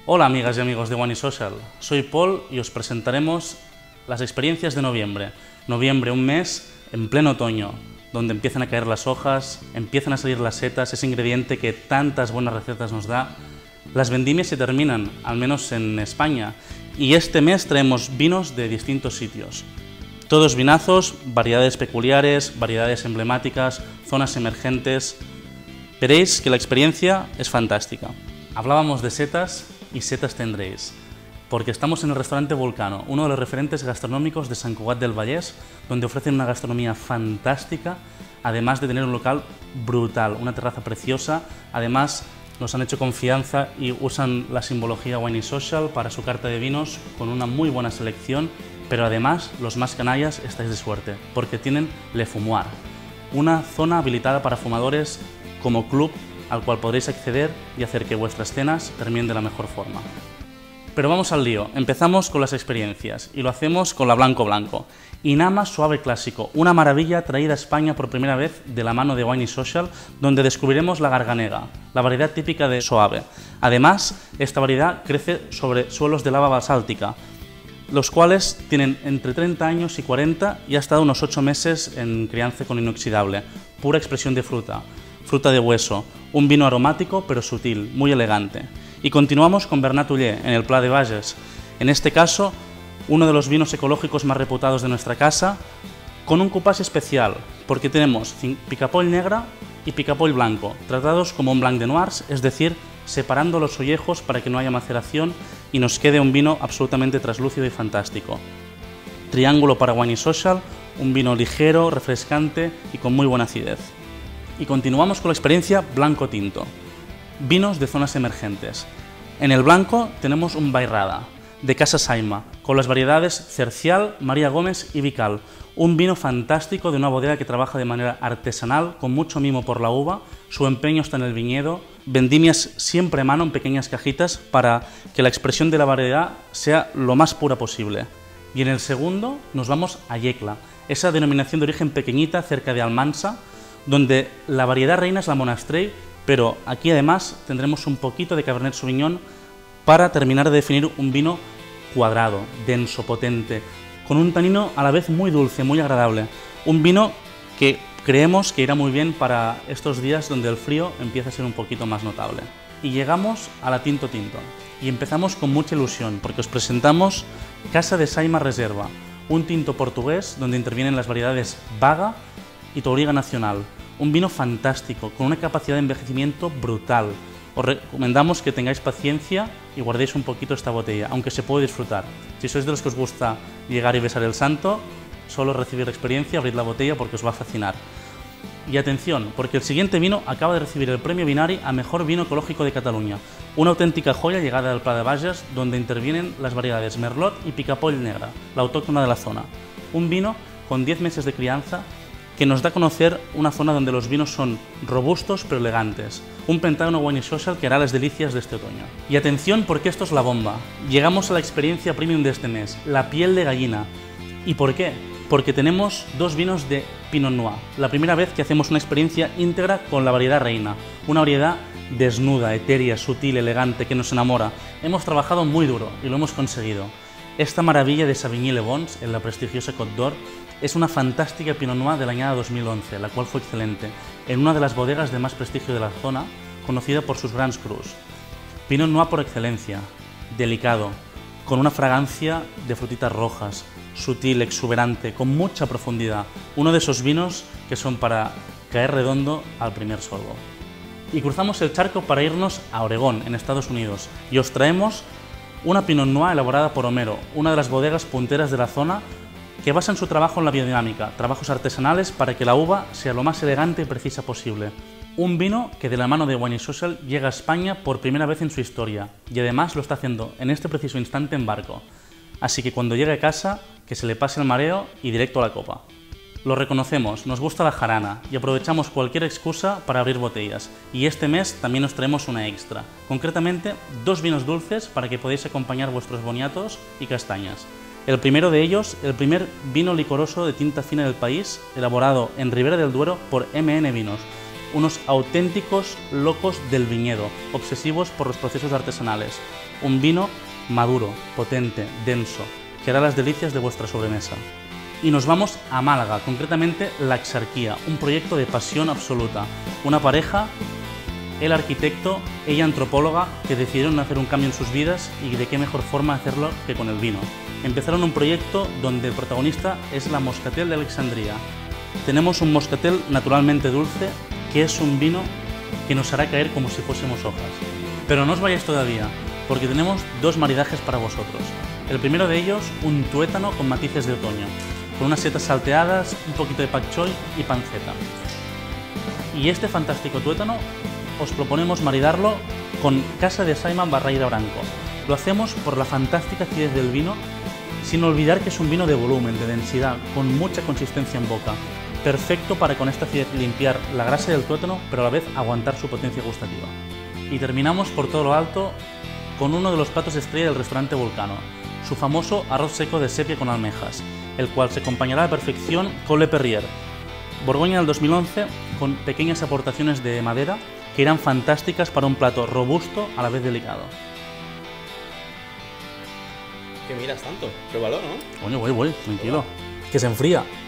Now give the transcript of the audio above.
Hola amigas y amigos de Wine Social, soy Paul y os presentaremos las experiencias de noviembre. Noviembre, un mes en pleno otoño, donde empiezan a caer las hojas, empiezan a salir las setas, ese ingrediente que tantas buenas recetas nos da. Las vendimias se terminan, al menos en España, y este mes traemos vinos de distintos sitios. Todos vinazos, variedades peculiares, variedades emblemáticas, zonas emergentes. Veréis que la experiencia es fantástica. Hablábamos de setas y setas tendréis, porque estamos en el restaurante Volcano, uno de los referentes gastronómicos de Sant Cugat del Vallès, donde ofrecen una gastronomía fantástica, además de tener un local brutal, una terraza preciosa. Además, nos han hecho confianza y usan la simbología Wine Social para su carta de vinos con una muy buena selección, pero además, los más canallas estáis de suerte, porque tienen Le Fumoir, una zona habilitada para fumadores como club al cual podréis acceder y hacer que vuestras cenas terminen de la mejor forma. Pero vamos al lío, empezamos con las experiencias y lo hacemos con la Blanco Blanco. Inama Suave Clásico, una maravilla traída a España por primera vez de la mano de Wine Social, donde descubriremos la Garganega, la variedad típica de Soave. Además, esta variedad crece sobre suelos de lava basáltica, los cuales tienen entre 30 años y 40 y ha estado unos 8 meses en crianza con inoxidable, pura expresión de fruta de hueso, un vino aromático pero sutil, muy elegante. Y continuamos con Bernat Oller en el Pla de Bages, en este caso uno de los vinos ecológicos más reputados de nuestra casa, con un cupás especial, porque tenemos Picapoll negra y Picapoll blanco, tratados como un blanc de noirs, es decir, separando los ollejos para que no haya maceración y nos quede un vino absolutamente traslúcido y fantástico. Triángulo para Wine Social, un vino ligero, refrescante y con muy buena acidez. Y continuamos con la experiencia Blanco Tinto, vinos de zonas emergentes. En el blanco tenemos un Bairrada, de Casa Saima, con las variedades Cercial, María Gómez y Vical, un vino fantástico de una bodega que trabaja de manera artesanal, con mucho mimo por la uva, su empeño está en el viñedo, vendimias siempre a mano en pequeñas cajitas para que la expresión de la variedad sea lo más pura posible. Y en el segundo nos vamos a Yecla, esa denominación de origen pequeñita cerca de Almansa, donde la variedad reina es la Monastrell, pero aquí además tendremos un poquito de Cabernet Sauvignon para terminar de definir un vino cuadrado, denso, potente, con un tanino a la vez muy dulce, muy agradable. Un vino que creemos que irá muy bien para estos días donde el frío empieza a ser un poquito más notable. Y llegamos a la Tinto Tinto, y empezamos con mucha ilusión, porque os presentamos Casa de Saima Reserva, un tinto portugués donde intervienen las variedades Vaga y Touriga Nacional, un vino fantástico, con una capacidad de envejecimiento brutal. Os recomendamos que tengáis paciencia y guardéis un poquito esta botella, aunque se puede disfrutar. Si sois de los que os gusta llegar y besar el santo, solo recibir la experiencia, abrid la botella porque os va a fascinar. Y atención, porque el siguiente vino acaba de recibir el premio Vinari a Mejor Vino Ecológico de Cataluña, una auténtica joya llegada del Pla de Bages, donde intervienen las variedades Merlot y Picapoll negra, la autóctona de la zona. Un vino con 10 meses de crianza, que nos da a conocer una zona donde los vinos son robustos pero elegantes. Un Pentágono Wine Social que hará las delicias de este otoño. Y atención porque esto es la bomba. Llegamos a la experiencia premium de este mes, la piel de gallina. ¿Y por qué? Porque tenemos dos vinos de Pinot Noir. La primera vez que hacemos una experiencia íntegra con la variedad reina. Una variedad desnuda, etérea, sutil, elegante, que nos enamora. Hemos trabajado muy duro y lo hemos conseguido. Esta maravilla de Savigny-le Bon, en la prestigiosa Côte d'Or, es una fantástica Pinot Noir de la añada 2011, la cual fue excelente, en una de las bodegas de más prestigio de la zona, conocida por sus Grands Crus. Pinot Noir por excelencia, delicado, con una fragancia de frutitas rojas, sutil, exuberante, con mucha profundidad, uno de esos vinos que son para caer redondo al primer sorbo. Y cruzamos el charco para irnos a Oregón, en Estados Unidos, y os traemos una Pinot Noir elaborada por Homero, una de las bodegas punteras de la zona, que basan su trabajo en la biodinámica, trabajos artesanales para que la uva sea lo más elegante y precisa posible. Un vino que de la mano de Wine Social llega a España por primera vez en su historia y además lo está haciendo en este preciso instante en barco. Así que cuando llegue a casa, que se le pase el mareo y directo a la copa. Lo reconocemos, nos gusta la jarana y aprovechamos cualquier excusa para abrir botellas. Y este mes también os traemos una extra, concretamente 2 vinos dulces para que podáis acompañar vuestros boniatos y castañas. El primero de ellos, el primer vino licoroso de tinta fina del país, elaborado en Ribera del Duero por MN Vinos, unos auténticos locos del viñedo, obsesivos por los procesos artesanales. Un vino maduro, potente, denso, que hará las delicias de vuestra sobremesa. Y nos vamos a Málaga, concretamente La Exarquía, un proyecto de pasión absoluta. Una pareja, él arquitecto, ella antropóloga, que decidieron hacer un cambio en sus vidas y de qué mejor forma hacerlo que con el vino. Empezaron un proyecto donde el protagonista es la Moscatel de Alexandría. Tenemos un moscatel naturalmente dulce, que es un vino que nos hará caer como si fuésemos hojas. Pero no os vayáis todavía, porque tenemos dos maridajes para vosotros. El primero de ellos, un tuétano con matices de otoño, con unas setas salteadas, un poquito de pak choy y panceta. Y este fantástico tuétano os proponemos maridarlo con Casa de Saima Barreira Branco. Lo hacemos por la fantástica acidez del vino, sin olvidar que es un vino de volumen, de densidad, con mucha consistencia en boca. Perfecto para con esta acidez limpiar la grasa del tuétano, pero a la vez aguantar su potencia gustativa. Y terminamos por todo lo alto con uno de los platos estrella del restaurante Vulcano, su famoso arroz seco de sepia con almejas, el cual se acompañará a la perfección con Le Perrier, Borgoña del 2011, con pequeñas aportaciones de madera que irán fantásticas para un plato robusto a la vez delicado. ¿Qué miras tanto? Pruébalo, ¿no? Coño, voy, tranquilo. Que se enfría.